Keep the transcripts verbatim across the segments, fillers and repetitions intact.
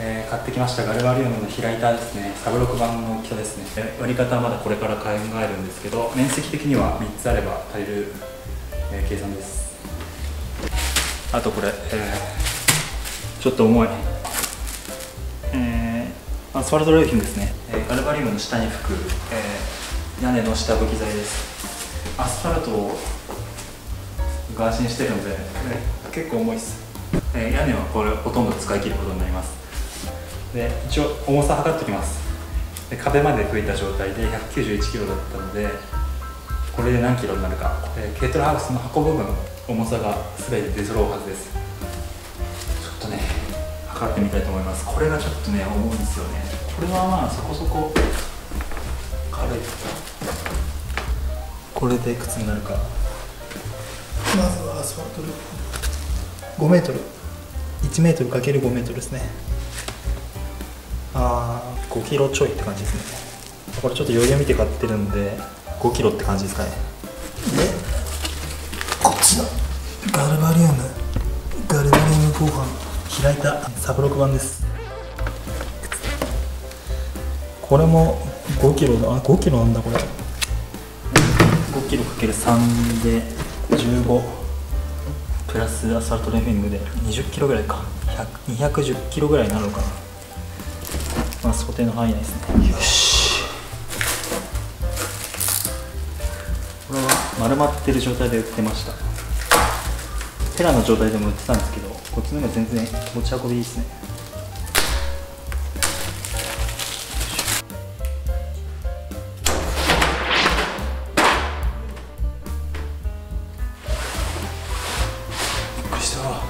えー、買ってきましたガルバリウムの平板ですね。サブろくばんの大きさですね。割り方はまだこれから考えるんですけど、面積的にはみっつあれば足りる、えー、計算です。あとこれ、えー、ちょっと重い、えー、アスファルトレーフィンですね。えー、ガルバリウムの下に吹く、えー、屋根の下吹き材です。アスファルトをガーシンしてるので、えー、結構重いです。えー、屋根はこれほとんど使い切ることになります。で一応重さ測っておきます。で壁まで吹いた状態でひゃくきゅうじゅういちキロだったので、これで何キロになるか、えー、軽トラハウスの箱部分重さが全て出揃うはずです。ちょっとね測ってみたいと思います。これがちょっとね重いんですよね。これはまあそこそこ軽い。これでいくつになるか。まずはアスファルトルごメートル、いちメートルかけるごメートルですね。あー、ごキロちょいって感じですね。これちょっと余裕見て買ってるんでごキロって感じですかね。でこっちのガルバリウムガルバリウム合板平板サブろくばんです。これもごキロだ。あ、ごキロなんだこれ。ごキロかけるさんでじゅうごプラスアスファルトレーフィングでにじゅっキロぐらいか。にひゃくじゅっキロぐらいになるのかな。まあ想定の範囲内ですね。よし、これは丸まってる状態で売ってました。テラの状態でも売ってたんですけど、こっちの方が全然持ち運びいいですね。びっくりしたわ。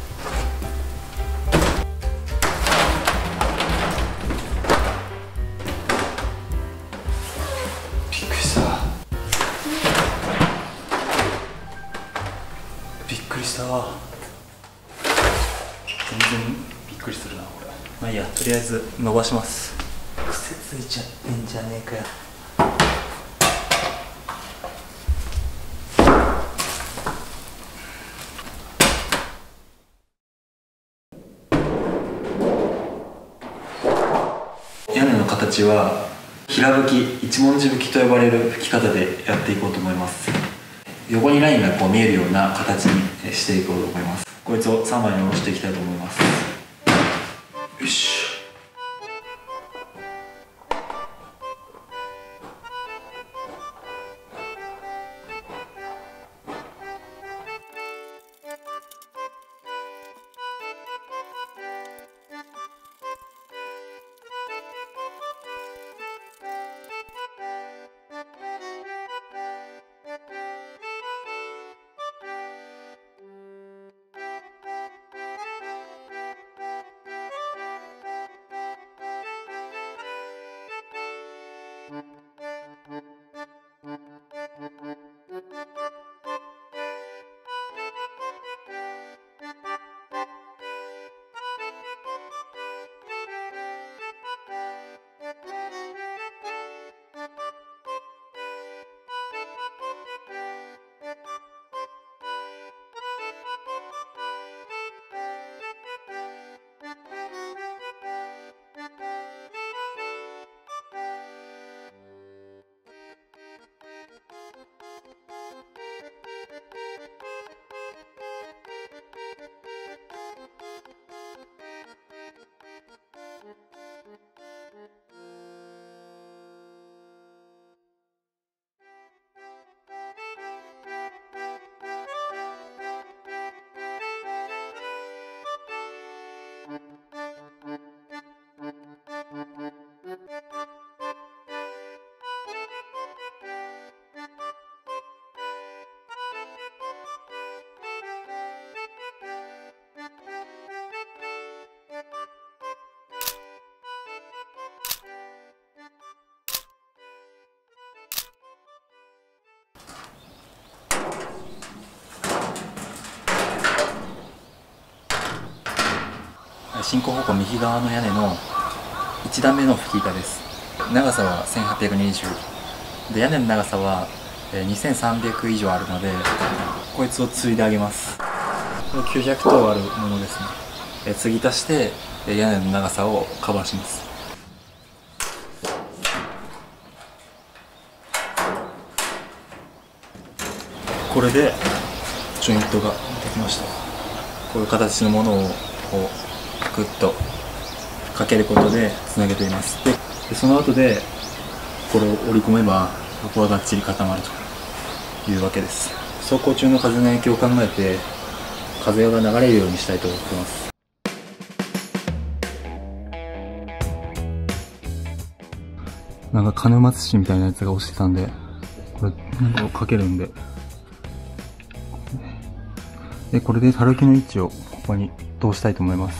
びっくりしたわ。全然びっくりするなこれ。まあいいや、とりあえず伸ばします。癖ついちゃってんじゃねえかよ。屋根の形は平吹き、一文字吹きと呼ばれる吹き方でやっていこうと思います。横にラインがこう見えるような形にしていこうと思います。こいつをさんまいに下ろしていきたいと思います。よし。進行方向右側の屋根のいち段目の吹き板です。長さはせんはっぴゃくにじゅうで、屋根の長さはにせんさんびゃく以上あるので、こいつを継いであげます。これきゅうひゃくとうあるものですね。え継ぎ足してで屋根の長さをカバーします。これでジョイントができました。こういう形のものをこうグッとかけることでつなげています。ででその後でこれを折り込めばここはがっちり固まるというわけです。走行中の風の影響を考えて風が流れるようにしたいと思ってます。なんか金松市みたいなやつが落ちてたんで、これなんかかけるんで、でこれでたるきの位置をここに通したいと思います。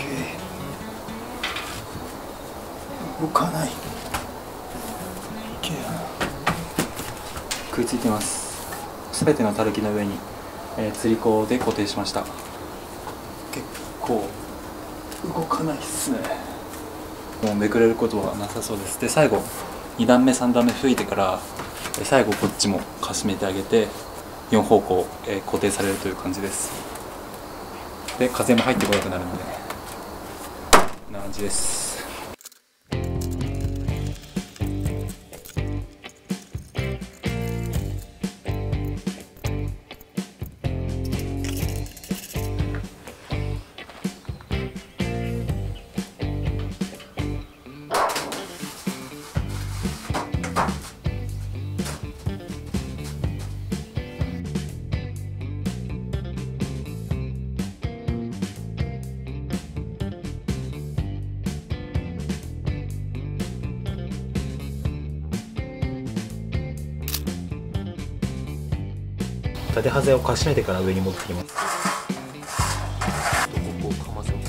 動かない。食いついてます。すべてのたるきの上に、えー、釣り子で固定しました。結構動かないっすね。もうめくれることはなさそうです。で最後に段目さん段目吹いてから最後こっちもかしめてあげてよん方向、えー、固定されるという感じです。で風も入ってこなくなるのでこんな感じです。縦ハゼをかしめてから上に持ってきます。ここをかませます。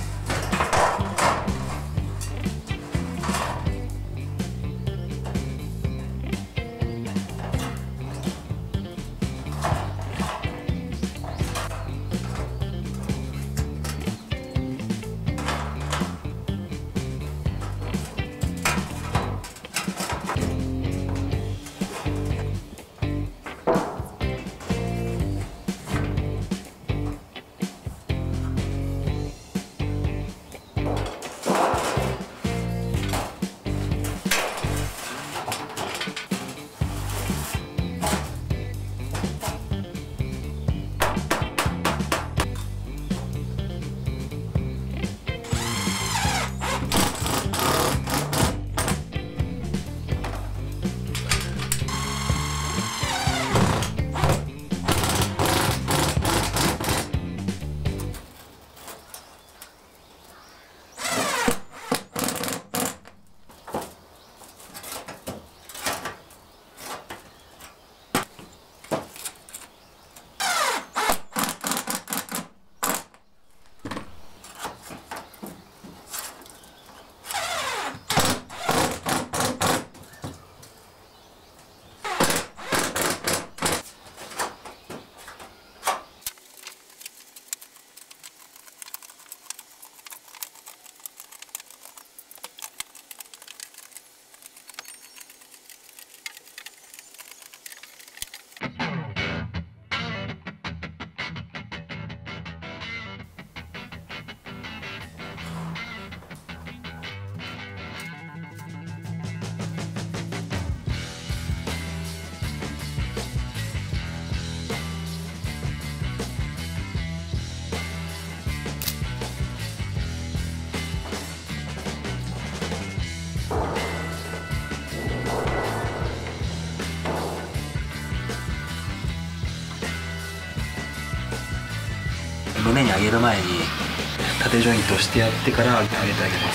胸に上げる前に縦ジョイントをしてやってから上げてあげます。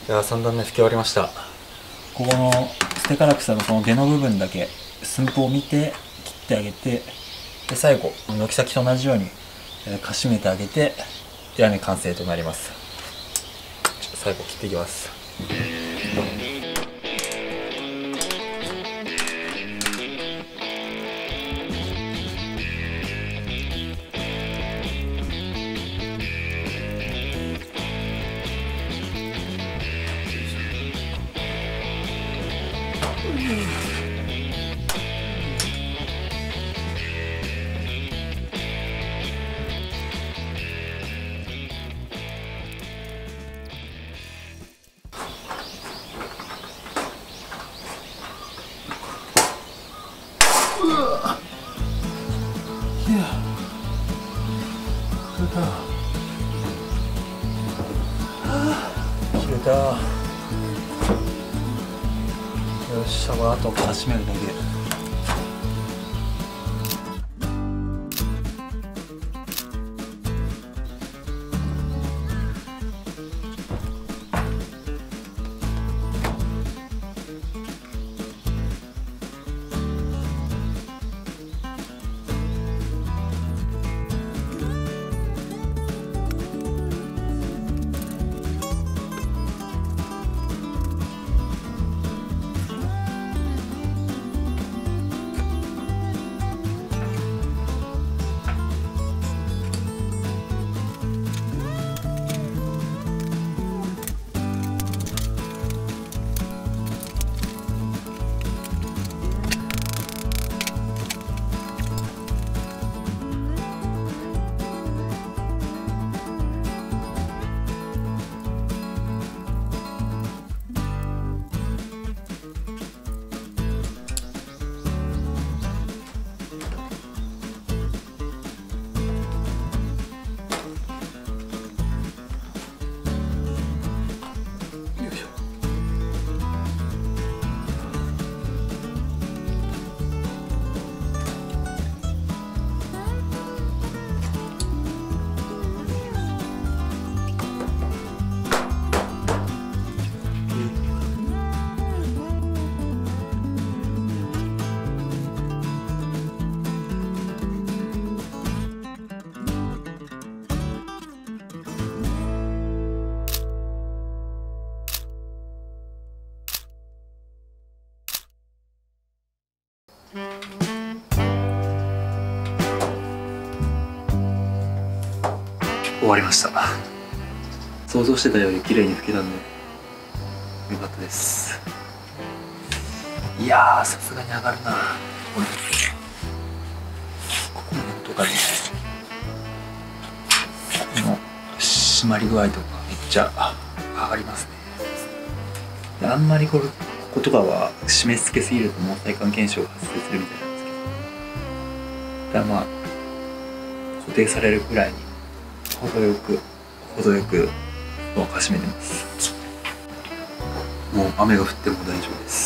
いやー、さんだんめ拭き終わりました。ここのステカラクサのこの出の部分だけ寸法を見て切ってあげて、で最後軒先と同じようにかしめてあげて屋根完成となります。最後切っていきます。切れた。よっしゃ、あとかしめるだけ。終わりました。想像してたより綺麗に拭けたんでよかったです。いやー、さすがに上がるな。これここの辺とかね、この締まり具合とかめっちゃ上がりますね。であんまりこれこことかは締め付けすぎると毛細管現象が発生するみたいなんですけど、だからまあ固定されるくらいに程よく程よくかしめてます。もう雨が降っても大丈夫です。